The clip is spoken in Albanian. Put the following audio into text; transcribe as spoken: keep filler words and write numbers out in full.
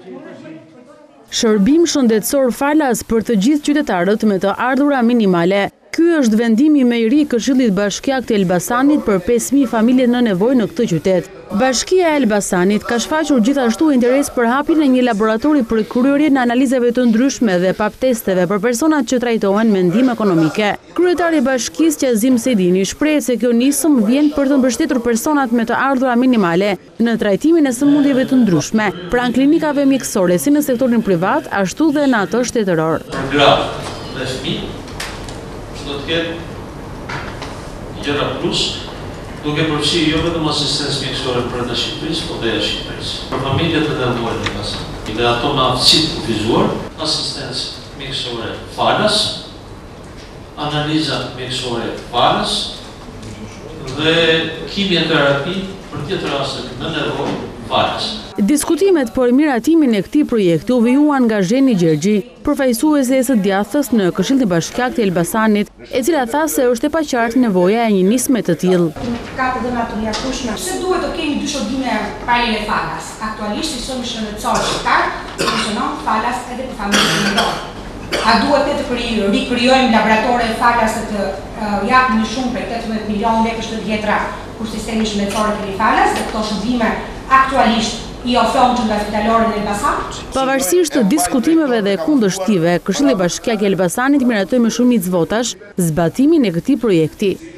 Shërbim shëndetësor falas për të gjithë qytetarët me të ardhura minimale. Ky është vendimi më i ri i Këshillit Bashkiak të Elbasanit për pesë mijë familje në nevojë në këtë qytet. Bashkia e Elbasanit ka shfaqur gjithashtu interes për hapjen e një laboratori për kryerjen e analizave të ndryshme dhe pap testeve për personat që trajtohen me ndihmë ekonomike. Kryetari i bashkisë Qazim Sedini shpreh se kjo nisëm vjen për të mbështetur personat me të ardhura minimale në trajtimin e sëmundjeve të ndryshme, pranë klinikave mjekësore si në sektorin privat, ashtu dhe në atë shtetëror. Do të ketë gjëra plus, duke përfshirë jo vetëm asistencë mjekësore brenda Shqipërisë, por dhe jashtë Shqipërisë. Për familjet të nevojshme në kasë, dhe ato me aftësi të kufizuar, asistencë mjekësore falas, analiza mjekësore falas dhe kimjoterapi për tjetër raste në nevojë falas. Diskutimet për miratimin e këtij projekti u vijuan nga Zheni Gjergji, përfaqësuese e së djathtas në Këshillin Bashkiak të Elbasanit, e cila tha se është e paqartë nevoja e një nisme të tillë. Ka të dhëna të mjaftueshme. Se duhet të kemi dy shërbime paralele falas. Aktualisht sistemi shëndetësor shqiptar funksionon falas edhe për familjet e nevojshme. A duhet të rikrijojmë laboratore falas të uh, japin më shumë prej tetëmbëdhjetë milionë lekësh të vjetra kur sistemi shëndetësor kemi falas, dhe këto shërbime aktualisht i ofron që nga Spitalori në Elbasan. Pavarësisht të diskutimeve dhe kundërshtive, Këshilli Bashkiak i Elbasanit miratoi me shumicë votash zbatimin e këtij projekti.